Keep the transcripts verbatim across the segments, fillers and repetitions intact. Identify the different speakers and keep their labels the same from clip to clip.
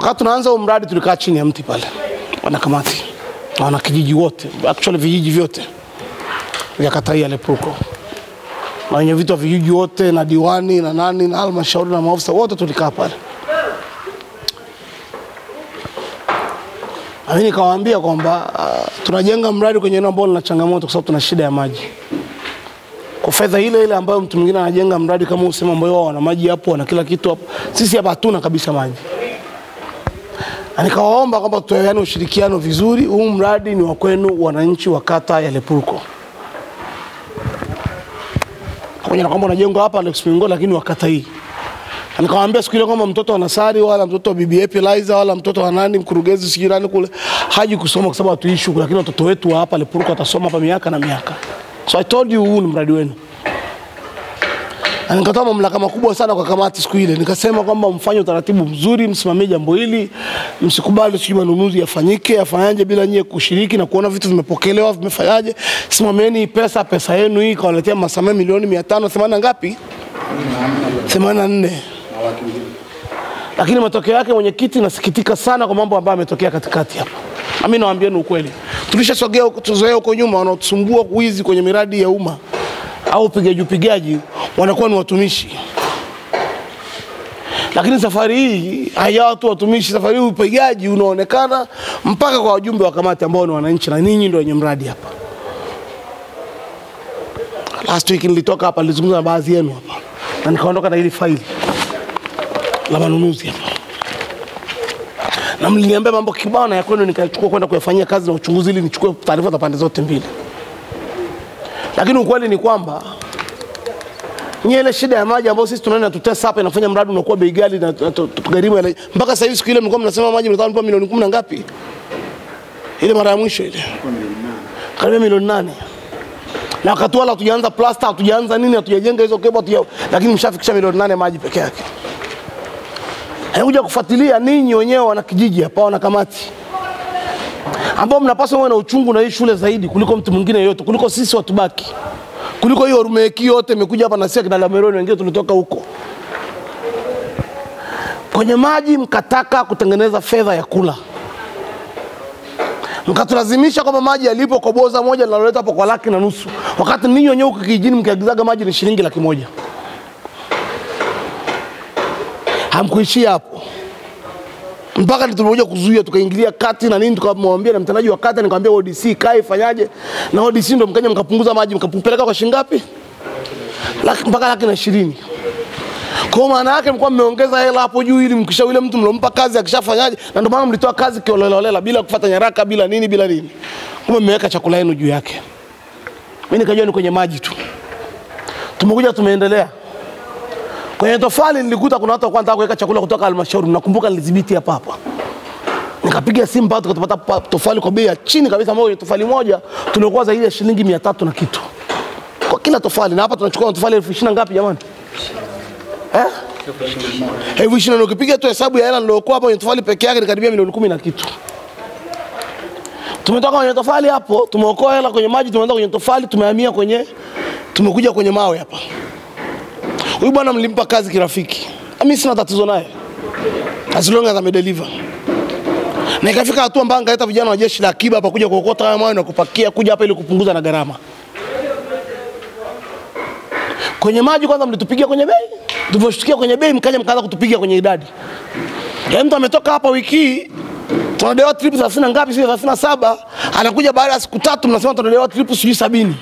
Speaker 1: Wakati tunaanza huo mradi tulikaa chini ya mti pale. Wana kamati. Wana kijiji wote, actually vijiji vyote. Ya kata ya Lepurko. Na wenye vitu wa vijiji wote na diwani na nani na halmashauri na maafisa wote tulikaa pale. Mimi nikawaambia kwamba uh, tunajenga mradi kwenye eneo ambalo lina changamoto kwa sababu tuna shida ya maji. Kwa fedha ile ile ambayo mtu mwingine anajenga mradi kama usema ambao wao wana maji hapo, wana kila kitu hapo. Sisi hapa hatuna kabisa maji. Na nikawaomba kwamba tuweane ushirikiano vizuri, huu mradi ni wa kwenu wananchi wa kata ya Lepurko. Pamoja na kwamba unajengwa hapa Lepurko lakini wa kata hii. Na nikawaambia siku ile kwamba mtoto wa Nassari wala mtoto wa bibi Epiliza wala mtoto wa nani mkurugenzi sikirani kule haji kusoma kwa sababu hatuishi huko, lakini watoto wetu wa hapa Lepurko watasoma hapa miaka na miaka. So I told you huu ni mradi wenu. Na nikatoa mamlaka makubwa sana kwa kamati siku ile. Nikasema kwamba mfanye utaratibu mzuri, msimamie jambo hili, msikubali sijui manunuzi yafanyike, yafanyaje bila nyie kushiriki na kuona vitu vimepokelewa, vimefanyaje. Simamieni pesa pesa yenu hii kawaletea Masamia milioni mia tano themanini ngapi? themanini na nne. Lakini matokeo yake mwenyekiti, nasikitika sana kwa mambo ambayo yametokea katikati hapa. Mimi nawaambieni ukweli. Tulishasogea tuzoea huko nyuma wanaotusumbua kuizi kwenye miradi ya umma au upigaji upigaji wanakuwa ni watumishi. Lakini safari hii haya watu watumishi, safari hii upigaji unaonekana mpaka kwa wajumbe wa kamati ambao ni wananchi na ninyi ndio wenye mradi hapa. Last week nilitoka hapa nilizungumza na baadhi yenu hapa. Na nikaondoka na hili faili la manunuzi hapa. Na mliniambia mambo kibao na ya kwenu nikachukua kwenda kuyafanyia kazi na uchunguzi ili nichukue taarifa za pande zote mbili. Lakini ukweli ni kwamba nye ile shida ya maji ambayo sisi tunaona tutesa hapa inafanya mradi unakuwa bei ghali na tugharimu ile. Mpaka sasa hivi siku ile mlikuwa mnasema maji mlikuwa milioni kumi na ngapi? Ile mara ya mwisho ile. Karibu milioni nane. Na wakati wala hatujaanza plaster, hatujaanza nini, hatujajenga hizo kebo tu, lakini mshafikisha milioni nane maji peke yake. Haikuja kufuatilia ninyi wenyewe wana kijiji hapa wana kamati. Ambao mnapaswa mwe na uchungu na hii shule zaidi kuliko mtu mwingine yote, kuliko sisi watu baki. Kuliko hiyo rumeki yote imekuja hapa na sisi kina Lameroni wengine tulitoka huko. Kwenye maji mkataka kutengeneza fedha ya kula. Mkatulazimisha kwamba maji yalipo koboza moja linaloleta hapo kwa laki na nusu. Wakati ninyi wenyewe huko kijijini mkiagizaga maji ni shilingi laki moja. Hamkuishia hapo. Mpaka tulikuja kuzuia tukaingilia kati na nini tukamwambia na mtendaji wa kata nikamwambia O D C kai fanyaje na O D C ndio mkaja mkapunguza maji mkapeleka kwa shilingi ngapi? Laki mpaka laki na ishirini. Kwa maana yake mlikuwa mmeongeza hela hapo juu ili mkisha yule mtu mlompa kazi akishafanyaje na ndio maana mlitoa kazi kioleleolela bila kufuata nyaraka bila nini bila nini. Kumbe mmeweka chakula yenu juu yake. Mimi nikajua ni kwenye maji tu. Tumekuja tumeendelea. Kwenye tofali nilikuta kuna watu wanataka kuweka chakula kutoka halmashauri. Nakumbuka nilidhibiti hapa hapa. Nikapiga simu mpaka tukapata tofali kwa bei ya chini kabisa ambayo tofali moja tulikuwa zaidi ya shilingi mia tatu na kitu. Kwa kila tofali na hapa tunachukua tofali elfu ishirini ngapi jamani? Eh? Elfu ishirini ukipiga tu hesabu ya hela nilokuwa hapo kwenye tofali peke yake ni karibia milioni kumi na kitu. Tumetoka kwenye tofali hapo, tumeokoa hela kwenye maji, tumeenda kwenye tofali, tumehamia kwenye tumekuja kwenye mawe hapa. Huyu bwana mlimpa kazi kirafiki. Mimi sina tatizo naye. As long as amedeliver. Na ikafika hatua mbaya ngaleta vijana wa jeshi la akiba hapa kuja kuokota haya mawe na kupakia kuja hapa ili kupunguza na gharama. Kwenye maji kwanza mlitupigia kwenye bei. Tulivyoshukia kwenye bei mkaja mkaanza kutupigia kwenye idadi. Ya mtu ametoka hapa wiki hii tunadewa trip thelathini ngapi sio thelathini na saba anakuja baada ya siku tatu mnasema tunadewa trip sijui sabini.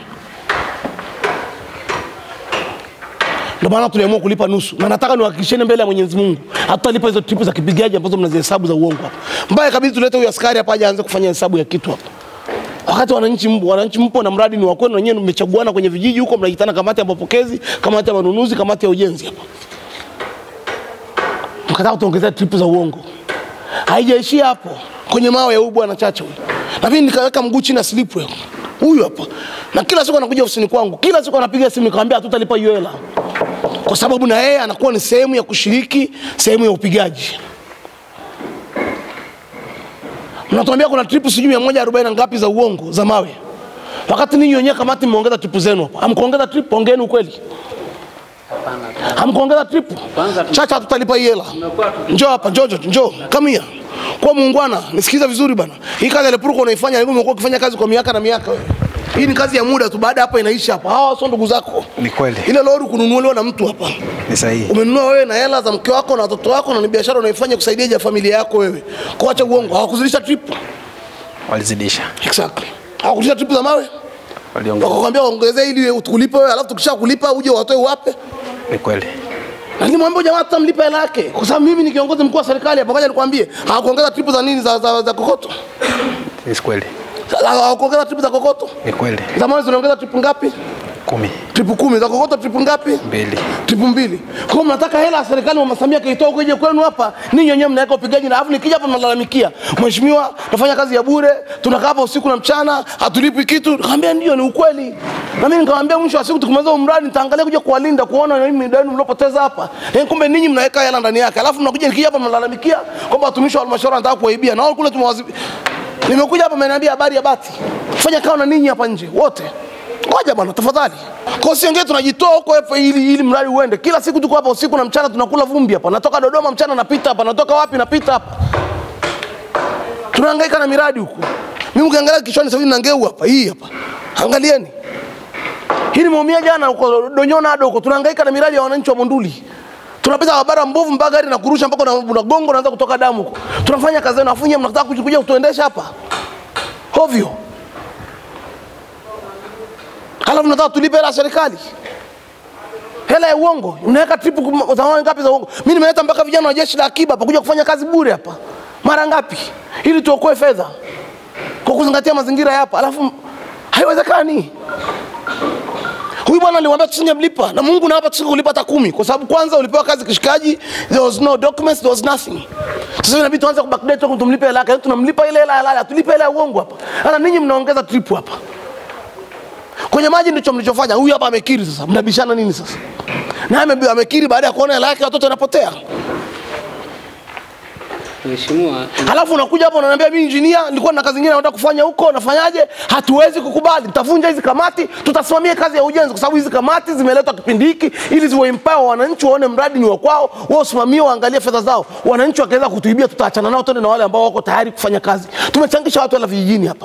Speaker 1: Ndio maana tuliamua kulipa nusu. Na nataka niwahakikisheni mbele ya Mwenyezi Mungu, hatutalipa hizo tripu za kipigaji ambazo mnazihesabu za uongo hapa. Mbaya kabisa tulete huyu askari hapa aje aanze kufanya hesabu ya kitu hapa. Wakati wananchi mpo, wananchi mpo na mradi ni wa kwenu na nyinyi mmechaguana kwenye vijiji huko mnaitana kamati ya mapokezi, kamati ya manunuzi, kamati ya ujenzi hapa. Mkataka tuongezea tripu za uongo. Haijaishia hapo. Kwenye mawe ya huyu bwana Chacha huyu. Na mimi nikaweka mguu chini na slip wewe. Huyu hapa. Na kila siku anakuja ofisini kwangu. Kila siku anapiga simu nikamwambia hatutalipa hiyo hela. Kwa sababu na yeye anakuwa ni sehemu ya kushiriki, sehemu ya upigaji. Mnatuambia kuna tripu sijui mia moja arobaini ngapi za uongo za mawe. Wakati ninyi wenyewe kamati mmeongeza tripu zenu hapa. Hamkuongeza tripu, ongeeni ukweli.
Speaker 2: Hapana,
Speaker 1: Hamkuongeza trip. Chacha tutalipa hii hela. Njoo hapa, njoo njoo. Come here. Kwa muungwana, nisikiza vizuri bana. Hii kazi ya Lepurko unaifanya, wewe umekuwa ukifanya kazi kwa miaka na miaka wewe. Hii ni kazi ya muda tu, baada hapa inaisha hapa. Hawa sio ndugu zako.
Speaker 2: Ni kweli.
Speaker 1: Ile lori kununuliwa na mtu hapa.
Speaker 2: Ni sahihi.
Speaker 1: Umenunua wewe na hela za mke wako na watoto wako na ni biashara unaifanya kusaidia familia yako wewe. Kwa acha uongo, hawakuzidisha trip.
Speaker 2: Walizidisha.
Speaker 1: Exactly. Hawakuzidisha trip za mawe.
Speaker 2: Waliongeza.
Speaker 1: Wakakwambia waongezee ili utukulipe wewe, alafu tukishakulipa uje watoe wape.
Speaker 2: Ni kweli.
Speaker 1: Na nilimwambia jamaa tutamlipa hela yake. Kwa sababu mimi ni kiongozi mkuu wa serikali hapa, ngoja nikwambie, hawakuongeza trip za nini za za, za kokoto.
Speaker 2: Ni kweli.
Speaker 1: Hawakuongeza trip za kokoto.
Speaker 2: Ni kweli.
Speaker 1: Zamani zinaongeza trip ngapi?
Speaker 2: Kumi.
Speaker 1: Tripu kumi. Za kokoto tripu ngapi?
Speaker 2: Mbili.
Speaker 1: Tripu mbili. Kwa mnataka hela ya serikali Mama Samia kaitoa kuje kwenu hapa, ninyi wenyewe mnaweka upigaji na afu nikija hapa mnalalamikia. Mheshimiwa, tunafanya kazi ya bure, tunakaa hapa usiku na mchana, hatulipi kitu. Nikamwambia ndio ni ukweli. Na mimi nikamwambia mwisho wa siku tukimaliza mradi nitaangalia kuja kuwalinda kuona mimi ndio mlopoteza hapa. Eh, kumbe ninyi mnaweka hela ndani yake. Alafu mnakuja nikija hapa mnalalamikia kwamba watumishi wa halmashauri wanataka kuwaibia. Na wao kule tumewazibi. Nimekuja hapa mmeniambia habari ya bati. Fanya kao na ninyi hapa nje wote. Ngoja bwana tafadhali. Kwa siongee tunajitoa huko hapa ili ili mradi uende. Kila siku tuko hapa usiku na mchana tunakula vumbi hapa. Natoka Dodoma mchana napita hapa, natoka wapi napita hapa. Tunahangaika na miradi huko. Mimi ukiangalia kichwani sasa hivi nangeu hapa, hii hapa. Angalieni. Hii nimeumia jana huko Donyona hado huko. Tunahangaika na miradi ya wananchi wa Monduli. Tunapita barabara mbovu mpaka gari na kurusha mpaka na gongo naanza kutoka damu huko. Tunafanya kazi na afunya mnataka kuja kutuendesha hapa. Ovyo. Halafu mnataka tulipe hela serikali. Hela ya uongo. Unaweka tripu za ngapi za uongo? Mimi nimeleta mpaka vijana wa jeshi la akiba hapa kuja kufanya kazi bure hapa. Mara ngapi? Ili tuokoe fedha. Kwa kuzingatia mazingira hapa. Alafu haiwezekani. Huyu bwana aliwaambia tusingemlipa na Mungu na hapa tusingekulipa hata kumi kwa sababu kwanza ulipewa kazi kishikaji, there was no documents, there was nothing. Sasa inabidi tuanze kubackdate huko tumlipe hela yake, tunamlipa ile hela halali, tulipe hela ya uongo hapa. Sasa ninyi mnaongeza trip hapa. Kwenye maji ndicho mlichofanya. Huyu hapa amekiri sasa. Mnabishana nini sasa? Na amekiri baada ya kuona hela yake watoto wanapotea.
Speaker 3: Mheshimiwa,
Speaker 1: halafu unakuja hapo unaniambia mimi engineer nilikuwa na kazi nyingine nataka kufanya huko, nafanyaje? Hatuwezi kukubali. Tutavunja hizi kamati, tutasimamia kazi ya ujenzi kwa sababu hizi kamati zimeletwa kipindi hiki ili ziwe empower wananchi waone mradi ni wa kwao, wao usimamie waangalie fedha zao. Wananchi wakaweza kutuibia tutaachana nao twende na wale ambao wako tayari kufanya kazi. Tumechangisha watu wala vijijini hapa.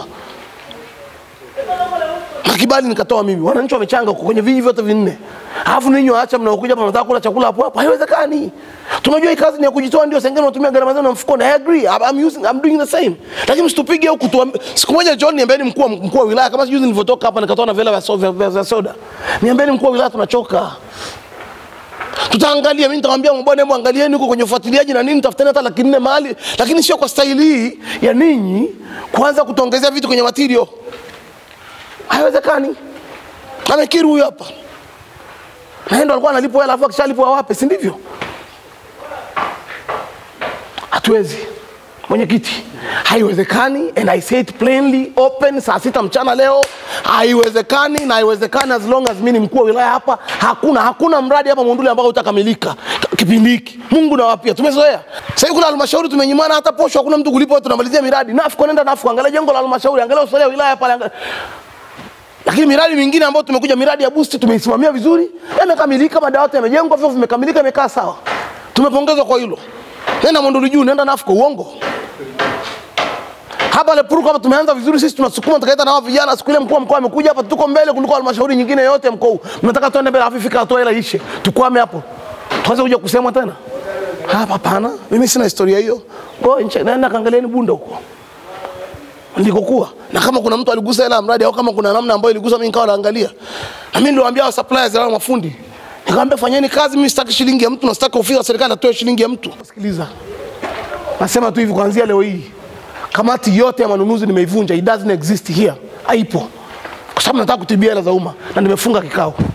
Speaker 1: Kibali nikatoa mimi. Wananchi wamechanga kwenye vijiji vyote vinne. Alafu ninyi waacha mnaokuja hapa mnataka kula chakula hapo hapo. Haiwezekani. Tunajua hii kazi ni ya kujitoa ndio sengine unatumia gharama zenu mfukoni. I agree. I'm using I'm doing the same. Lakini msitupige huku tu. Siku moja John niambieni mkuu mkuu wa wilaya kama juzi nilivyotoka hapa nikatoa na vela vya soda. Niambieni mkuu wa wilaya tunachoka. Tutaangalia mimi nitamwambia mbona hebu angalieni huko kwenye ufuatiliaji na nini tafuteni hata laki nne mahali lakini sio kwa staili hii ya ninyi kuanza kutuongezea vitu kwenye material. Haiwezekani. Amekiri huyu hapa. Na ndio alikuwa analipwa hela alafu akishalipwa wapi, si ndivyo? Hatuwezi. Mwenyekiti, haiwezekani and I say it plainly open saa sita mchana leo. Haiwezekani na haiwezekani as long as mimi ni mkuu wa wilaya hapa. Hakuna hakuna mradi hapa Monduli ambao utakamilika kipindi hiki. Mungu na wapia. Tumezoea. Sasa kuna halmashauri tumenyimana hata posho hakuna mtu kulipa tunamalizia miradi. Nafu nenda nafu angalia jengo la halmashauri, angalia usalia wilaya pale angalia. Lakini miradi mingine ambayo tumekuja miradi ya boost tumeisimamia vizuri, yamekamilika, madawati yamejengwa, vifaa vimekamilika, imekaa sawa. Tumepongezwa kwa hilo. Nenda Monduli juu, nenda nafu kwa uongo. Hapa Lepurko hapa tumeanza vizuri sisi tunasukuma tukaita na wao vijana siku ile mkuu mkoa amekuja hapa tuko mbele kuliko halmashauri nyingine yote mkoa huu. Mnataka tuende mbele afi fika atoe hela ishe. Tukwame hapo. Tuanze kuja kusema tena. Hapa hapana. Mimi sina historia hiyo. Kwa nje naenda kaangalieni bunda huko. Ndikokuwa. Na kama kuna mtu aligusa hela mradi au kama kuna namna ambayo iligusa mimi nikawa naangalia. Na mimi niliwaambia suppliers wao mafundi. Nikamwambia fanyeni kazi, mimi sitaki shilingi ya mtu na sitaki ofisi ya serikali atoe shilingi ya mtu. Sikiliza. Nasema tu hivi kuanzia leo hii. Kamati yote ya manunuzi nimeivunja. It doesn't exist here. Haipo. Kwa sababu nataka kutibia hela za umma na nimefunga kikao.